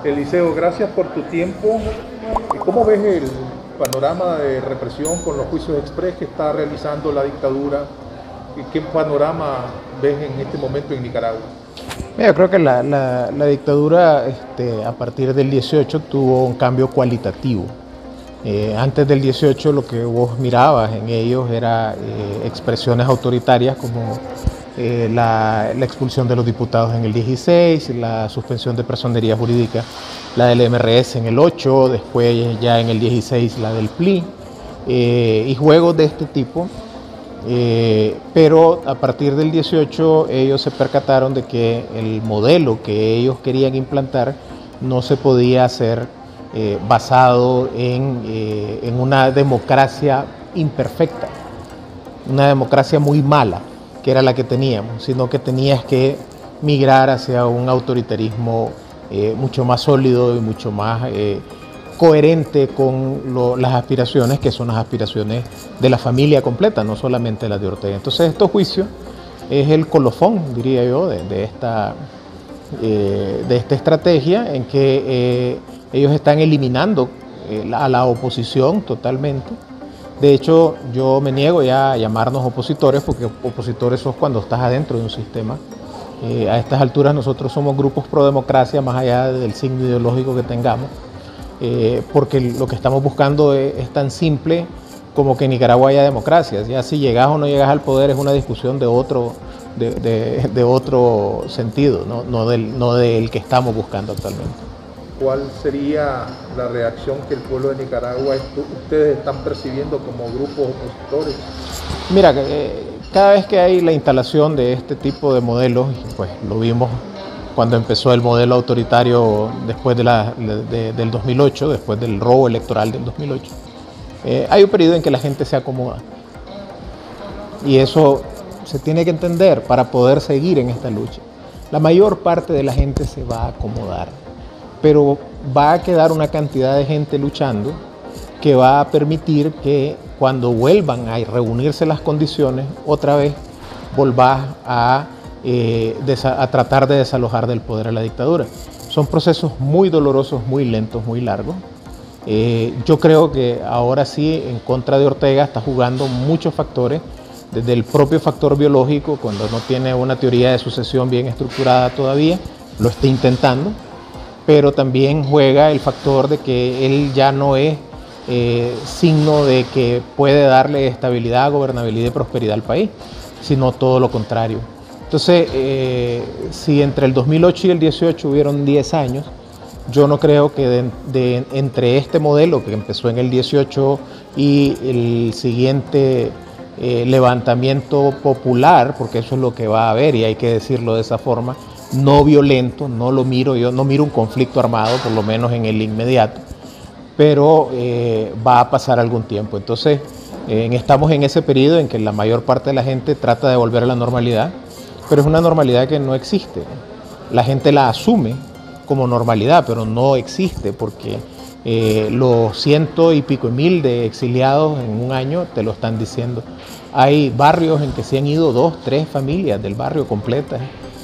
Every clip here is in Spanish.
Eliseo, gracias por tu tiempo. ¿Cómo ves el panorama de represión con los juicios exprés que está realizando la dictadura? ¿Qué panorama ves en este momento en Nicaragua? Yo creo que la dictadura a partir del 18 tuvo un cambio cualitativo. Antes del 18 lo que vos mirabas en ellos era expresiones autoritarias como la expulsión de los diputados en el 16, la suspensión de personería jurídica, la del MRS en el 8, después ya en el 16 la del PLI, y juegos de este tipo. Pero a partir del 18 ellos se percataron de que el modelo que ellos querían implantar no se podía hacer basado en una democracia imperfecta, una democracia muy mala, que era la que teníamos, sino que tenías que migrar hacia un autoritarismo mucho más sólido y mucho más coherente con las aspiraciones, que son las aspiraciones de la familia completa, no solamente las de Ortega. Entonces estos juicios es el colofón, diría yo, de esta estrategia en que ellos están eliminando a la oposición totalmente. De hecho, yo me niego ya a llamarnos opositores, porque opositores sos cuando estás adentro de un sistema. A estas alturas nosotros somos grupos pro democracia, más allá del signo ideológico que tengamos, porque lo que estamos buscando es tan simple como que en Nicaragua haya democracia. Ya si llegas o no llegas al poder es una discusión de otro sentido, no del que estamos buscando actualmente. ¿Cuál sería la reacción que el pueblo de Nicaragua, ustedes están percibiendo como grupos opositores? Mira, cada vez que hay la instalación de este tipo de modelos, pues lo vimos cuando empezó el modelo autoritario después del 2008, después del robo electoral del 2008, hay un periodo en que la gente se acomoda. Y eso se tiene que entender para poder seguir en esta lucha. La mayor parte de la gente se va a acomodar, pero va a quedar una cantidad de gente luchando que va a permitir que cuando vuelvan a reunirse las condiciones, otra vez volvás a tratar de desalojar del poder a la dictadura. Son procesos muy dolorosos, muy lentos, muy largos. Yo creo que ahora sí, en contra de Ortega, está jugando muchos factores, desde el propio factor biológico, cuando no tiene una teoría de sucesión bien estructurada todavía, lo está intentando, pero también juega el factor de que él ya no es signo de que puede darle estabilidad, gobernabilidad y prosperidad al país, sino todo lo contrario. Entonces, si entre el 2008 y el 18 hubieron 10 años, yo no creo que entre este modelo que empezó en el 18 y el siguiente levantamiento popular, porque eso es lo que va a haber y hay que decirlo de esa forma, no violento, no lo miro, yo no miro un conflicto armado, por lo menos en el inmediato, pero va a pasar algún tiempo. Entonces, estamos en ese periodo en que la mayor parte de la gente trata de volver a la normalidad, pero es una normalidad que no existe. La gente la asume como normalidad, pero no existe, porque los 100 y pico mil de exiliados en un año te lo están diciendo. Hay barrios en que se han ido 2, 3 familias del barrio completas.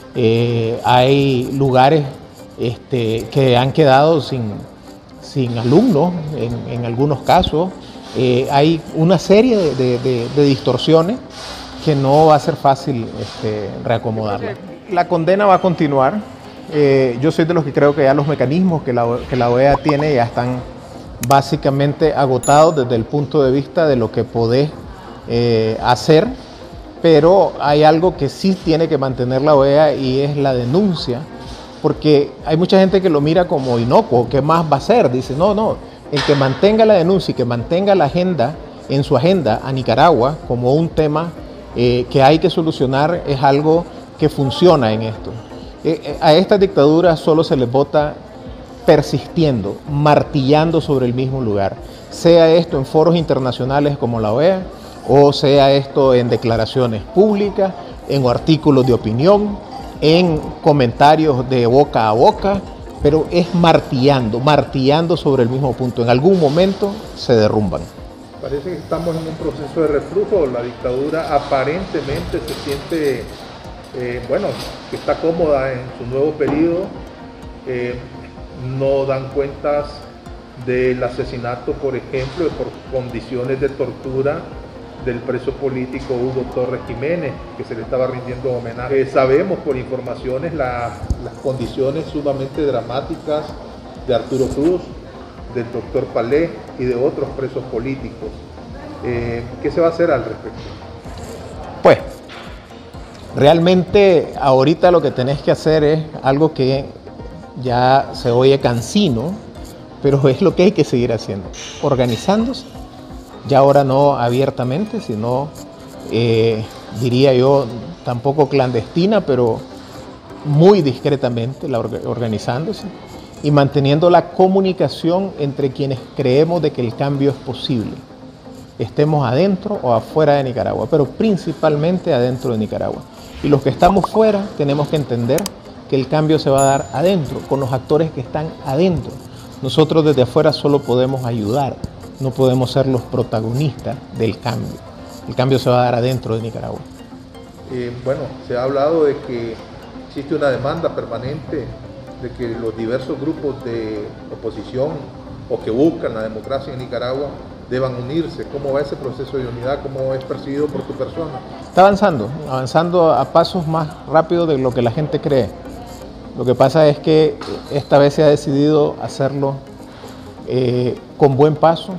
Hay lugares que han quedado sin alumnos en algunos casos. Hay una serie de distorsiones que no va a ser fácil reacomodarla. La condena va a continuar. Yo soy de los que creo que ya los mecanismos que la OEA tiene ya están básicamente agotados desde el punto de vista de lo que podés hacer, pero hay algo que sí tiene que mantener la OEA y es la denuncia, porque hay mucha gente que lo mira como inocuo. ¿Qué más va a hacer? Dice, no, el que mantenga la denuncia y que mantenga la agenda en su agenda a Nicaragua como un tema que hay que solucionar es algo que funciona en esto. A esta dictadura solo se les vota persistiendo, martillando sobre el mismo lugar, sea esto en foros internacionales como la OEA, o sea esto en declaraciones públicas, en artículos de opinión, en comentarios de boca a boca, pero es martillando sobre el mismo punto. En algún momento se derrumban. Parece que estamos en un proceso de reflujo. La dictadura aparentemente se siente, que está cómoda en su nuevo periodo. no dan cuentas del asesinato, por ejemplo, por condiciones de tortura del preso político Hugo Torres Jiménez, que se le estaba rindiendo homenaje. Sabemos por informaciones las condiciones sumamente dramáticas de Arturo Cruz, del doctor Palé y de otros presos políticos. ¿Qué se va a hacer al respecto? Pues, realmente ahorita lo que tenés que hacer es algo que ya se oye cansino, pero es lo que hay que seguir haciendo, organizándose, ya ahora no abiertamente, sino, diría yo, tampoco clandestina, pero muy discretamente, organizándose y manteniendo la comunicación entre quienes creemos de que el cambio es posible, estemos adentro o afuera de Nicaragua, pero principalmente adentro de Nicaragua. Y los que estamos fuera tenemos que entender que el cambio se va a dar adentro, con los actores que están adentro. Nosotros desde afuera solo podemos ayudar, no podemos ser los protagonistas del cambio. El cambio se va a dar adentro de Nicaragua. Bueno, se ha hablado de que existe una demanda permanente de que los diversos grupos de oposición o que buscan la democracia en Nicaragua deban unirse. ¿Cómo va ese proceso de unidad? ¿Cómo es percibido por tu persona? Está avanzando a pasos más rápidos de lo que la gente cree. Lo que pasa es que esta vez se ha decidido hacerlo con buen paso,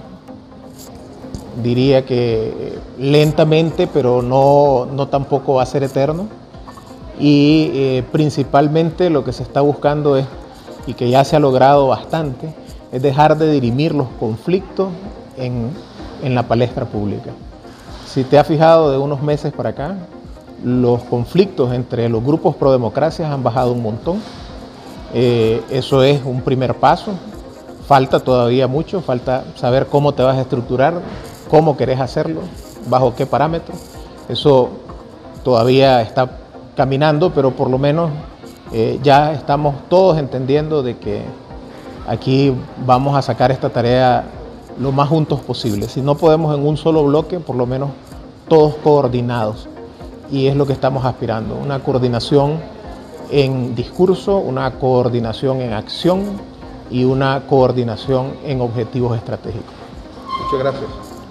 diría que lentamente, pero no tampoco va a ser eterno. Y principalmente lo que se está buscando es, y que ya se ha logrado bastante, es dejar de dirimir los conflictos en la palestra pública. Si te has fijado, de unos meses para acá, los conflictos entre los grupos pro democracia han bajado un montón. Eso es un primer paso. Falta todavía mucho, falta saber cómo te vas a estructurar, cómo querés hacerlo, bajo qué parámetros. Eso todavía está caminando, pero por lo menos ya estamos todos entendiendo de que aquí vamos a sacar esta tarea lo más juntos posible. Si no podemos en un solo bloque, por lo menos todos coordinados. Y es lo que estamos aspirando, una coordinación en discurso, una coordinación en acción y una coordinación en objetivos estratégicos. Muchas gracias.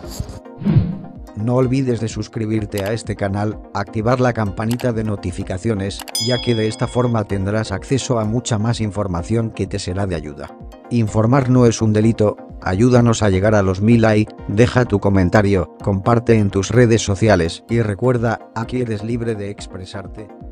No olvides de suscribirte a este canal, activar la campanita de notificaciones, ya que de esta forma tendrás acceso a mucha más información que te será de ayuda. Informar no es un delito, ayúdanos a llegar a los 1000 likes, deja tu comentario, comparte en tus redes sociales y recuerda, aquí eres libre de expresarte.